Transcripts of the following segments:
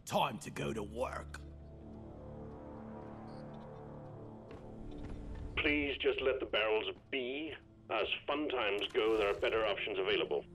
Time to go to work. Please just let the barrels be. As fun times go, there are better options available.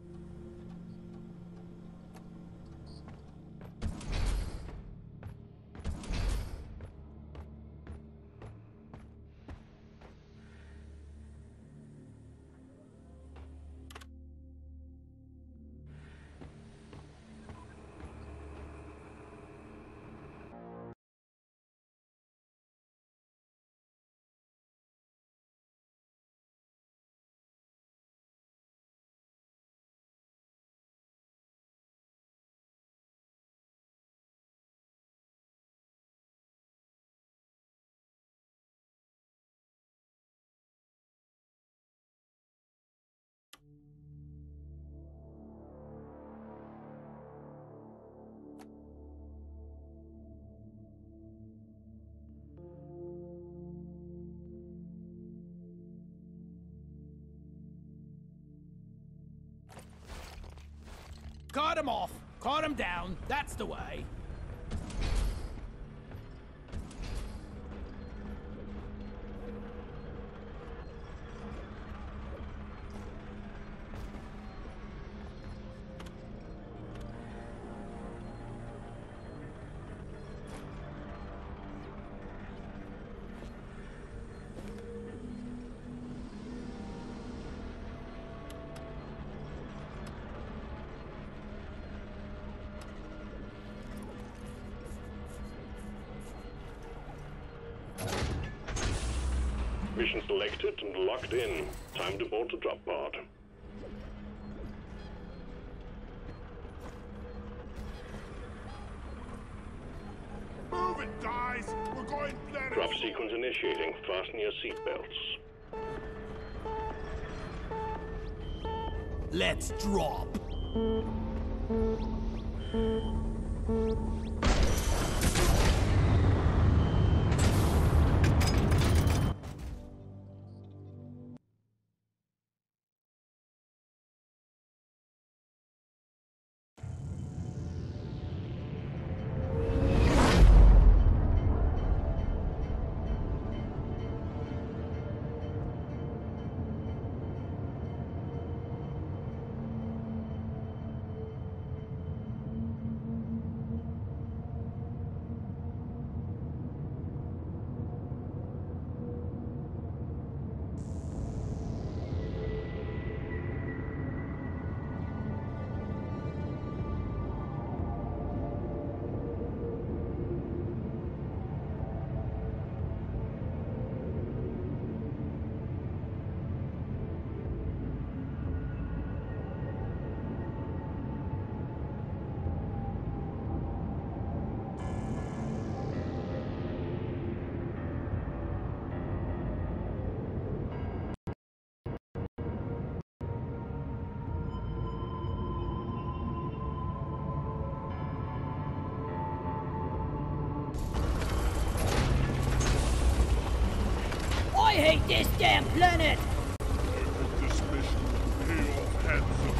Cut him off! Cut him down! That's the way! Mission selected and locked in. Time to board the drop pod. Move it, guys! We're going planet. Drop sequence initiating. Fasten your seatbelts. Let's drop! I hate this damn planet! This mission will pay off handsomely.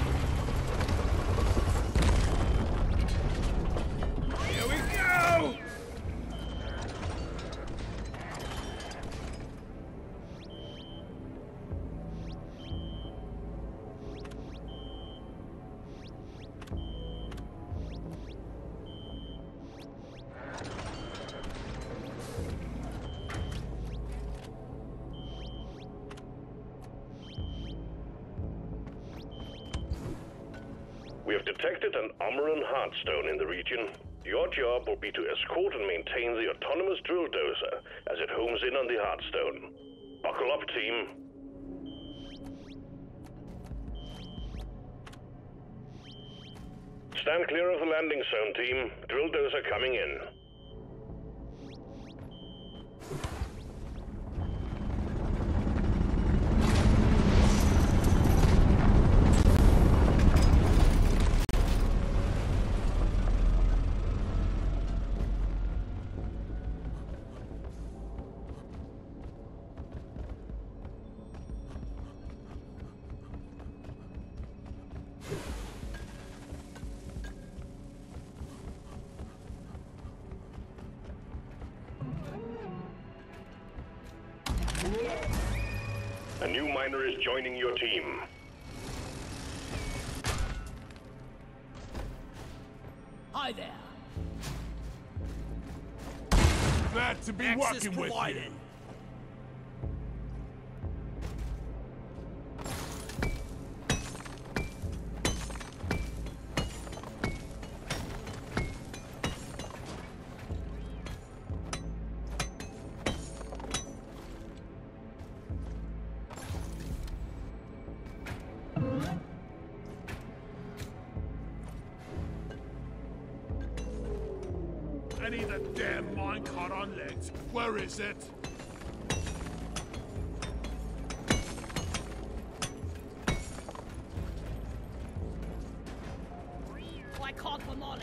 Here we go! We have detected an Omeran Heartstone in the region. Your job will be to escort and maintain the autonomous drill dozer as it homes in on the Heartstone. Buckle up, team. Stand clear of the landing zone, team. Drill dozer coming in. A new miner is joining your team. Hi there. Glad to be Access working with provided. you. I need a damn minecart on legs. Where is it? I called for Molly.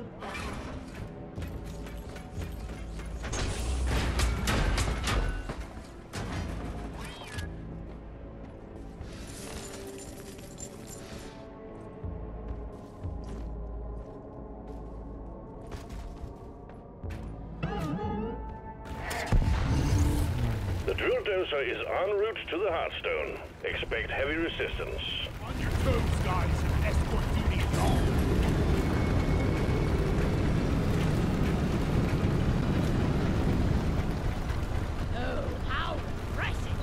The drill dozer is en route to the Hearthstone. Expect heavy resistance. On your toes, guys. Escort duty is on. Oh, how refreshing.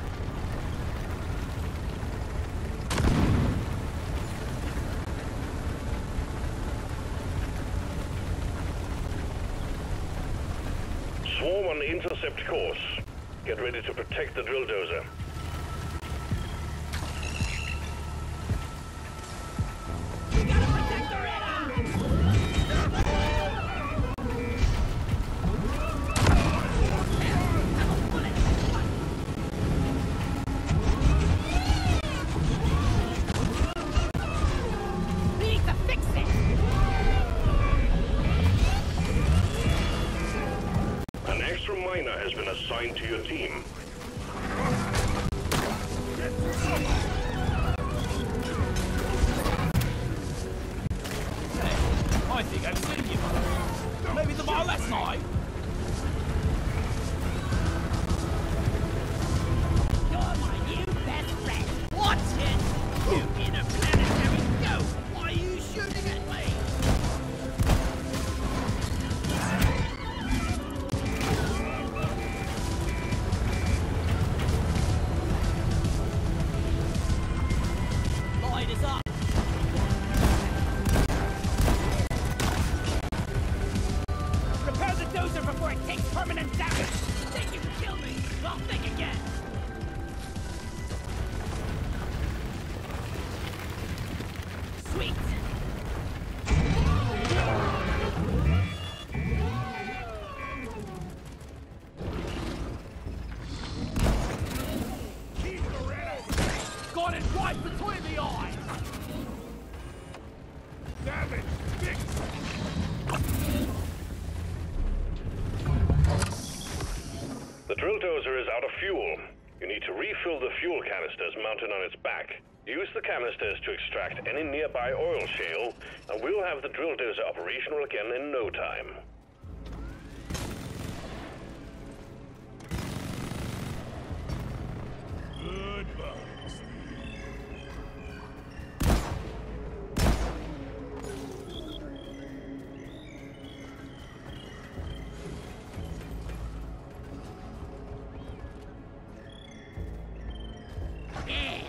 Swarm on intercept course. Get ready to protect the drill dozer. We gotta protect the Rita! We need to fix it! An extra miner has been assigned to your team. I think I've seen you. Maybe the bar last night. You're my new best friend. Watch it! You interplanetary ghost! Why are you shooting at me? Light is up. Repair the dozer before it takes permanent damage! Think you can kill me? Well, think again! Sweet! Got it right between the eyes! Damn it! Fix! The drill dozer is out of fuel. You need to refill the fuel canisters mounted on its back. Use the canisters to extract any nearby oil shale, and we'll have the drill dozer operational again in no time. Goodbye. Yeah!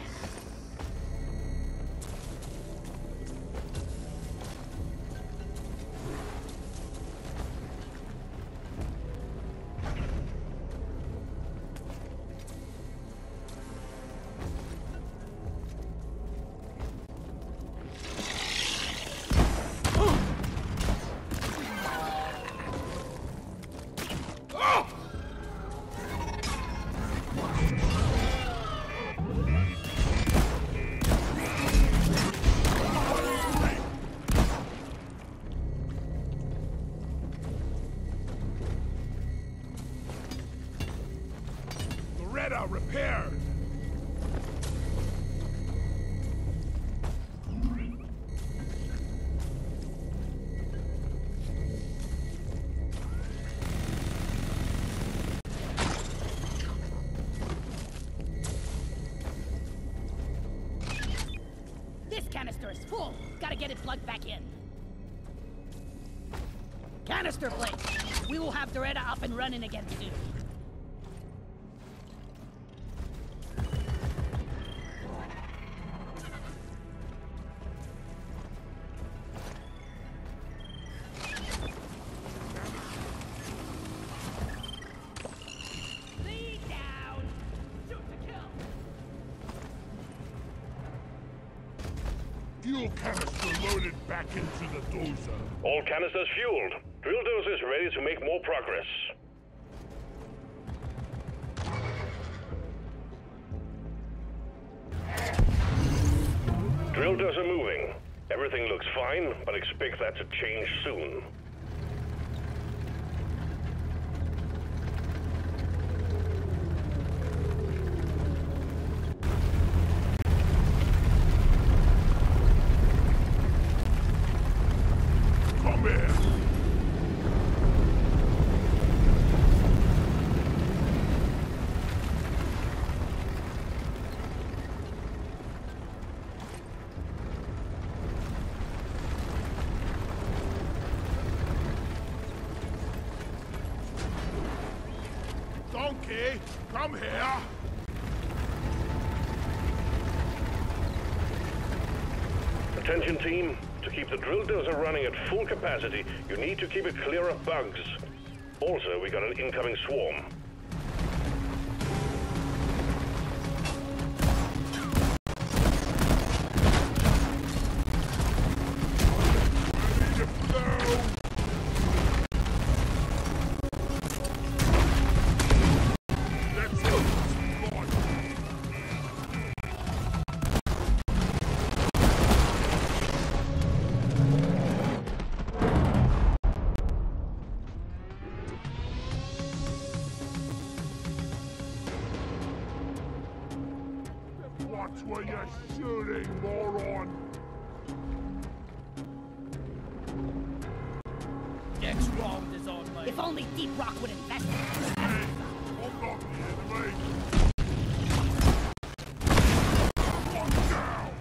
Loretta repaired. canister is full. Gotta get it plugged back in. Canister plate. We will have Doretta up and running again soon. Lead down. Shoot to kill. Fuel canister loaded back into the dozer. All canisters fueled. Drill dozer is ready to make more progress. Drill dozer moving. Everything looks fine, but expect that to change soon. Come here. Donkey, come here. Attention team, to keep the drill dozer running at full capacity, you need to keep it clear of bugs. Also, we got an incoming swarm. Watch where you're shooting, moron! Next round is on my... If only Deep Rock would invest in it. Hey, I'm not the enemy! One down!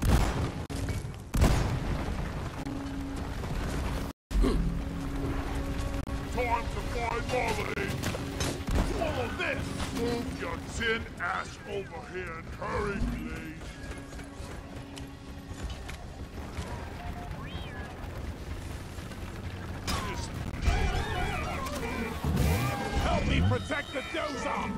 Time to find Molly! Swallow this! Move your tin ass over here and hurry, please! Help me protect the dozer!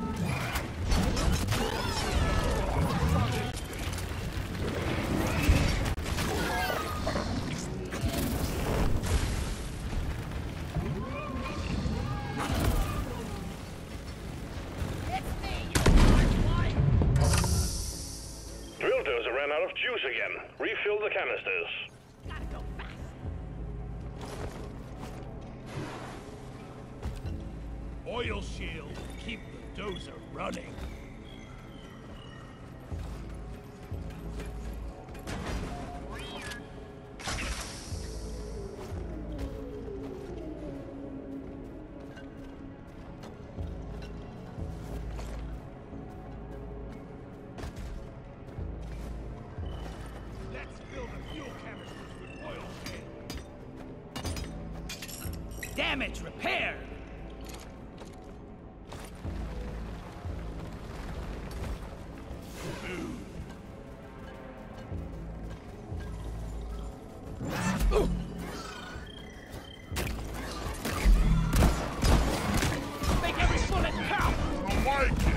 Drill dozer ran out of juice again. Refill the canisters. Gotta go fast. Oil shield, keep the dozer running. Let's fill the fuel canisters with oil shield. Damage repaired. Make every bullet count. I like it.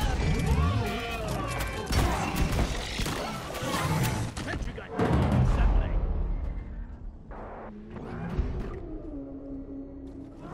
Sentry gun assembling.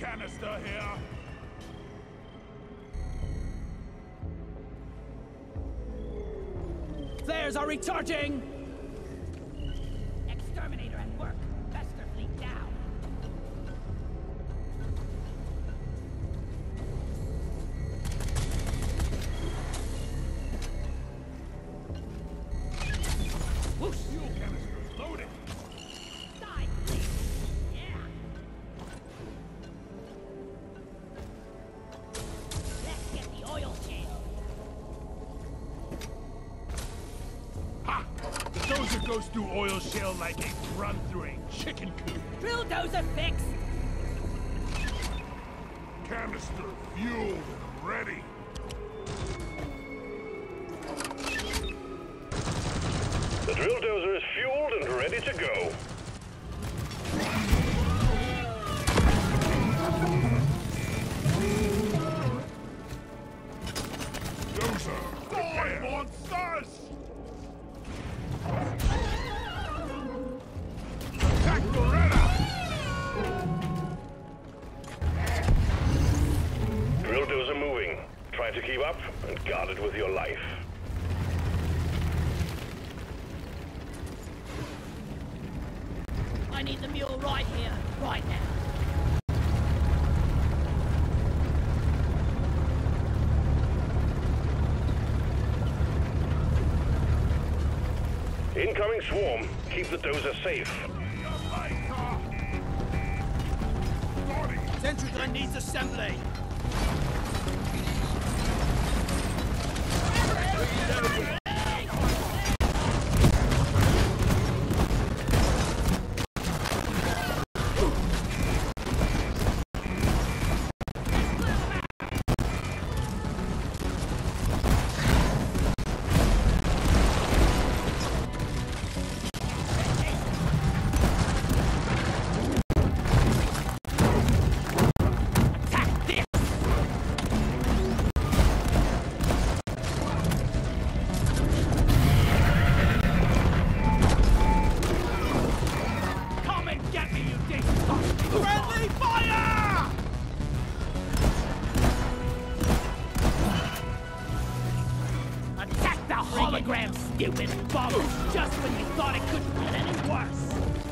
canister here. Flares are recharging! Exterminator at work. Vester fleet down. Whoosh! Fuel canister's loaded. Side, please. Yeah. Let's get the oil shale. Ha! The dozer goes through oil shale like a run through a chicken coop. Drill dozer fixed. Canister fueled and ready. The drill dozer is fueled and ready to go. Dozer, boy, monsters! Attack Beretta! Drill dozer moving. Try to keep up and guard it with your life. I need the mule right here, right now. Incoming swarm. Keep the dozer safe. Sentry gun needs assembly. Friendly fire! Attack the hologram, stupid bum! Just when you thought it couldn't get any worse!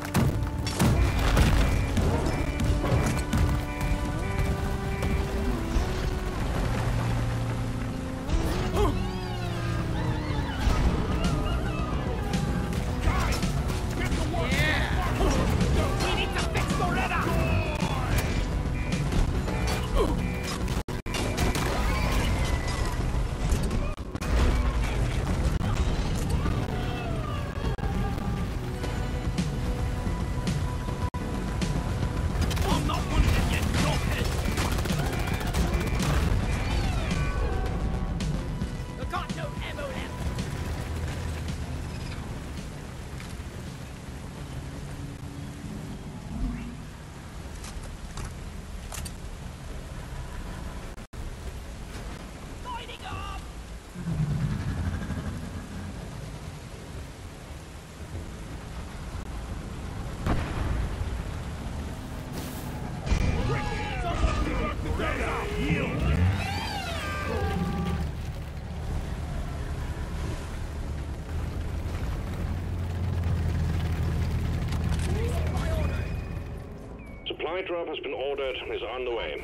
Supply drop has been ordered and is on the way.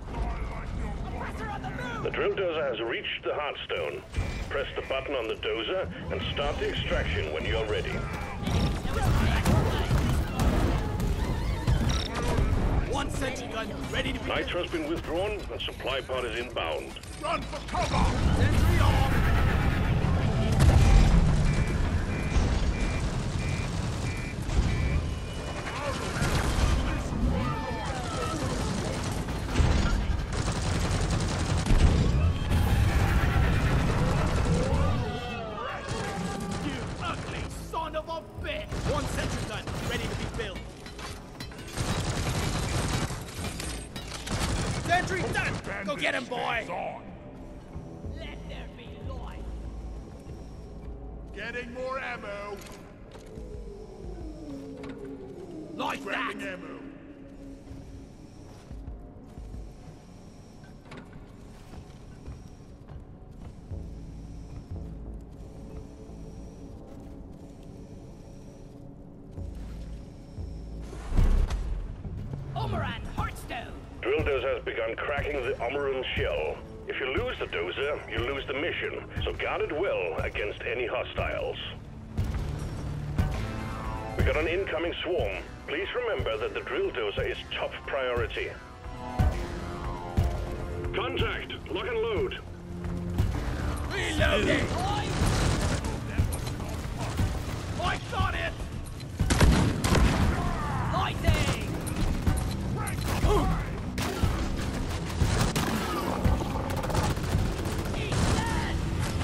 The drill dozer has reached the Heartstone. Press the button on the dozer and start the extraction when you're ready. One sentry gun ready to be... Nitro has been withdrawn and supply pod is inbound. Run for cover! Sentry on! One sentry gun, ready to be built. Sentry done! Go get him, boy! Let there be light. Getting more ammo. Like that! Grabbing ammo. dozer has begun cracking the Omeran shell. If you lose the dozer, you lose the mission, so guard it well against any hostiles. We got an incoming swarm. Please remember that the drill dozer is top priority. Contact! Lock and load! Reloading! Lights on it! Lighting! He's dead!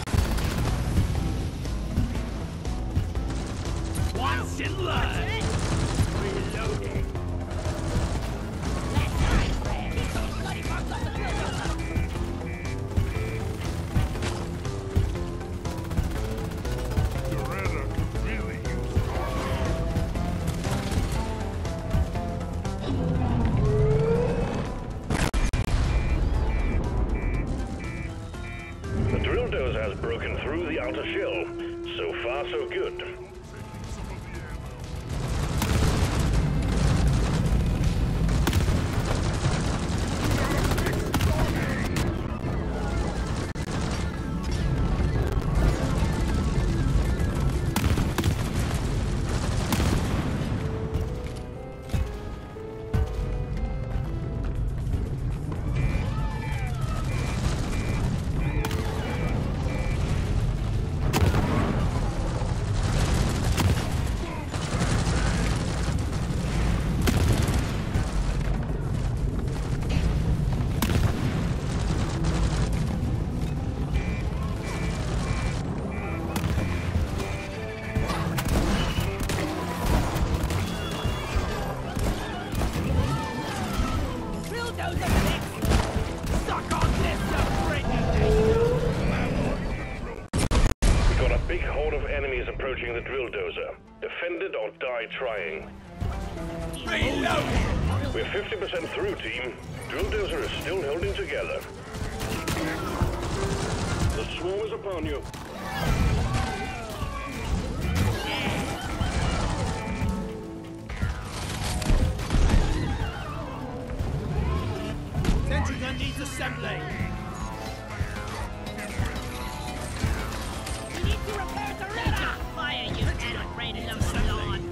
Once in learn! Reloading! That's right, friend! He's so bloody fucked up the drill dozer! Doretta could really use The drill dozer has broken through the outer shell. So far, so good. some of the ammo. Drill dozer fixed! Suck on this, you freaking We got a big horde of enemies approaching the drill dozer. Defend it or die trying. Reloading! We're 50% through, team. Drill dozer is still holding together. The swarm is upon you. Sentry gun needs assembly! We need to repair the radar! Fire, you unafraid of salon!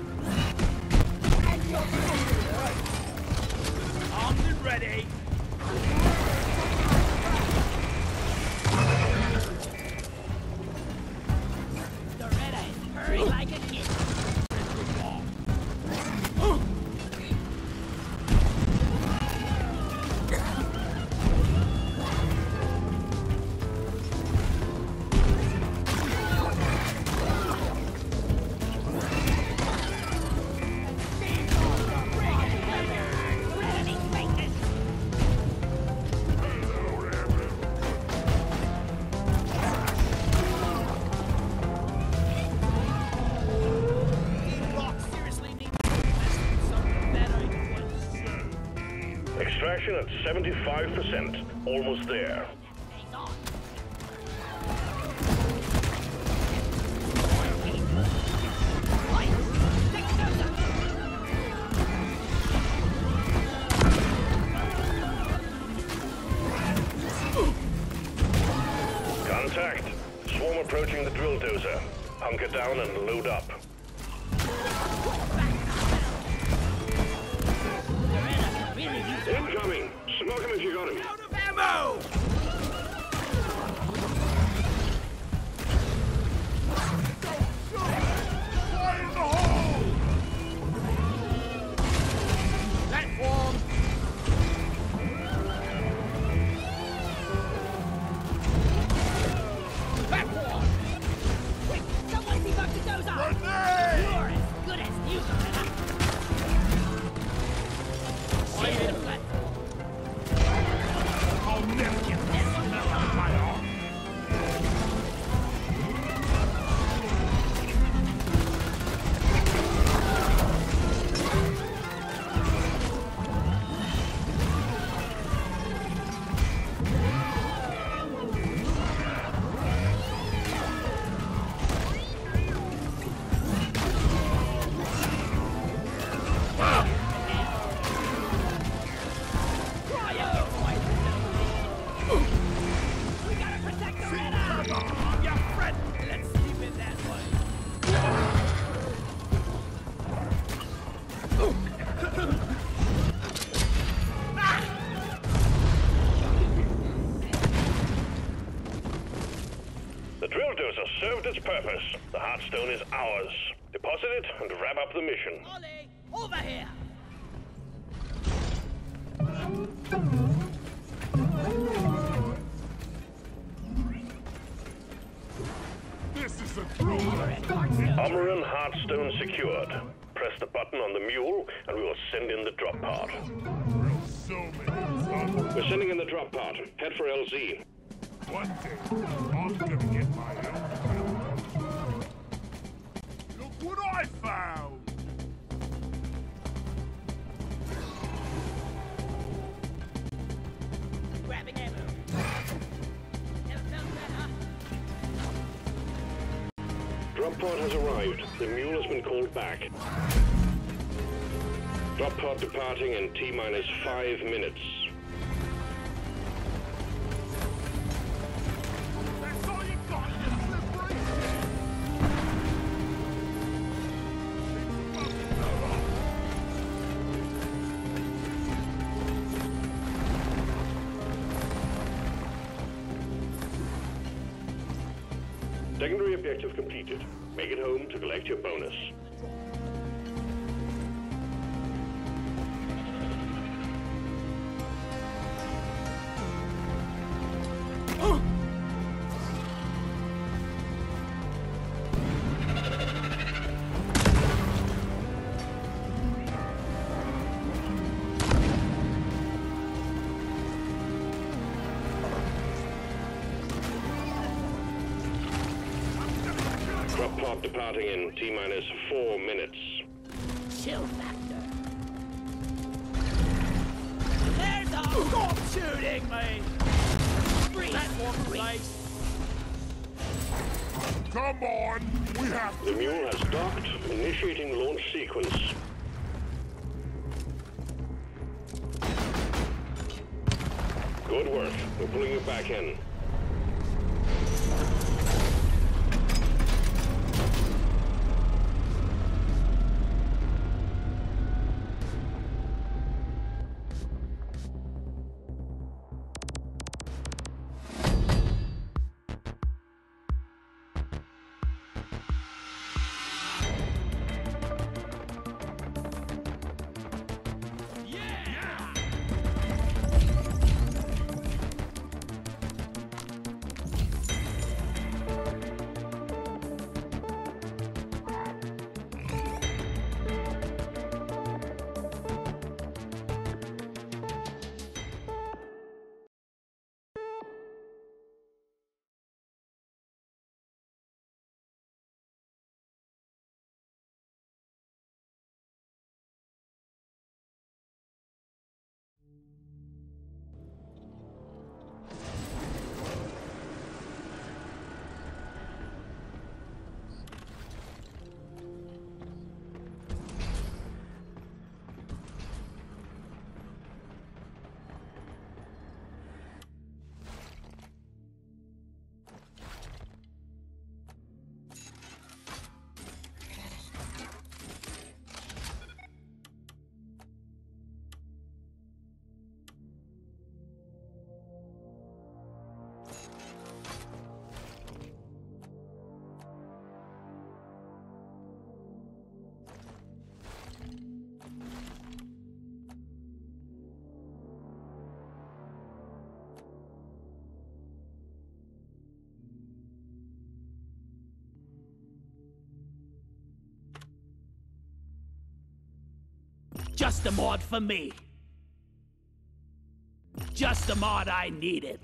Armed and ready! The radar is hurrying like a kid! Extraction at 75%. Almost there. Contact. Swarm approaching the drill dozer. Hunker down and load up. Incoming! Smoke him if you got him. Out of ammo! Fire in the hole! Platform! Platform! Quick! Someone debug the dozer! Grenade! You're as good as new, Loretta! Fire the platform! I'll never get this. The drill dozer served its purpose. The Heartstone is ours. Deposit it and wrap up the mission. Ollie, over here! This is a drill. Amaran Heartstone secured. Press the button on the mule and we will send in the drop pod. Drill so many tons. We're sending in the drop pod. Head for LZ. One day, I'm gonna get my own drill. Look what I found! Grabbing ammo. Never felt better. Drop pod has arrived. The mule has been called back. Drop pod departing in T-minus 5 minutes. That's all you got, you slippery! Secondary objective completed. Make it home to collect your bonus. Drop pod departing in T-minus 4 minutes. Chill factor. There's a... Stop shooting me! Platform place. Come on! We have The to... mule has docked, initiating launch sequence. Good work. We're pulling you back in. Just the mod for me. Just the mod I needed.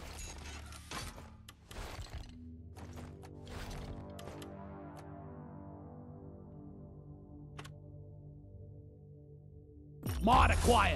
Mod acquired.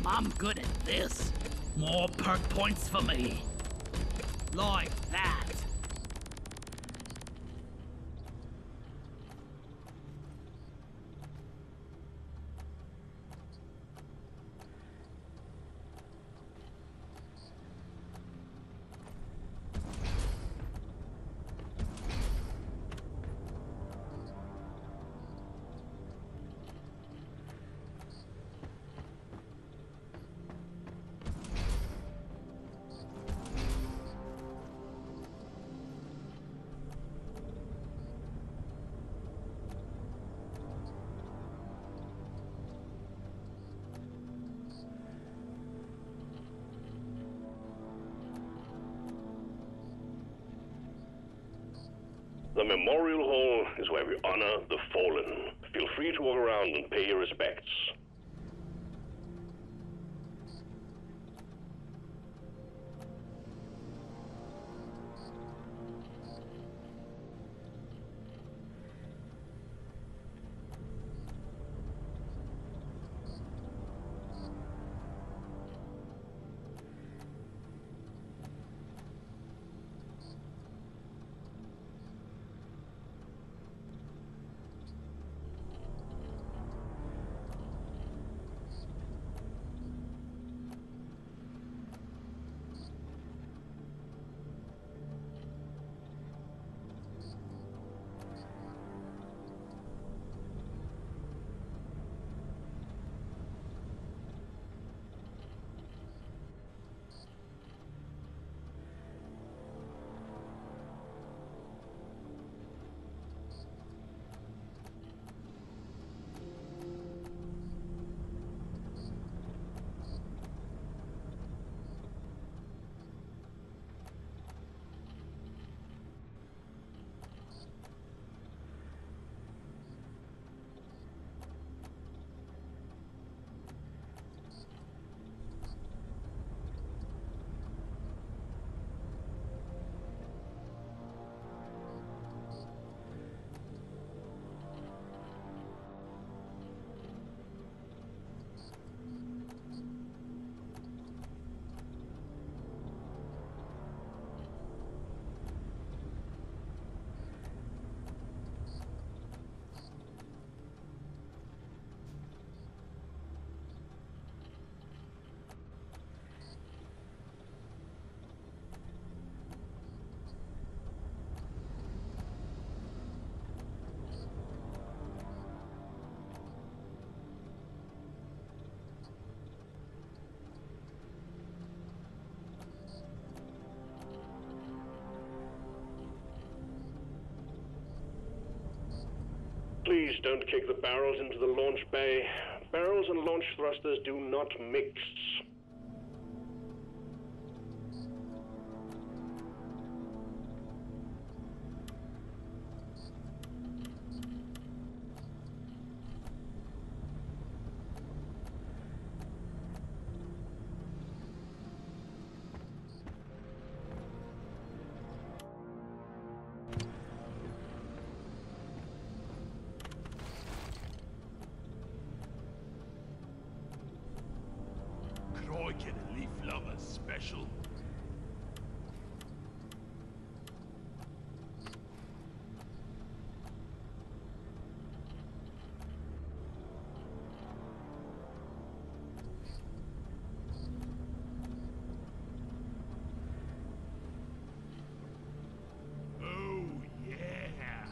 I'm good at this. More perk points for me. Like that. The Memorial Hall is where we honor the fallen. Feel free to walk around and pay your respects. Please don't kick the barrels into the launch bay. Barrels and launch thrusters do not mix. Could I get a leaf lover special? Oh, yeah.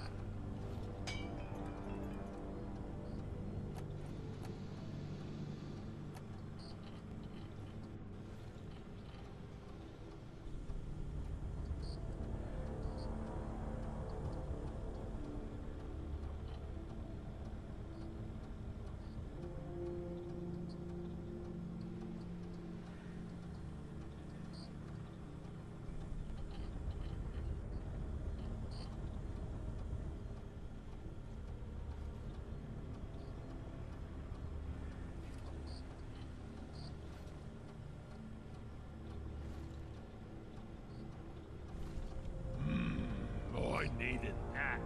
I needed that.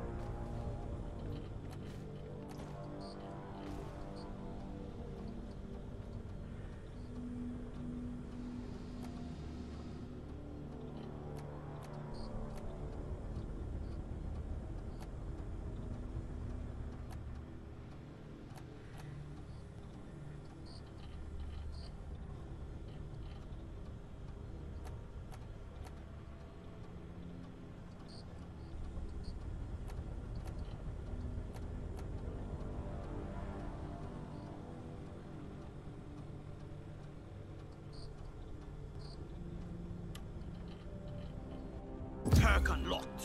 perk unlocked.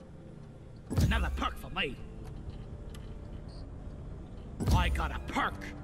Another perk for me. I got a perk.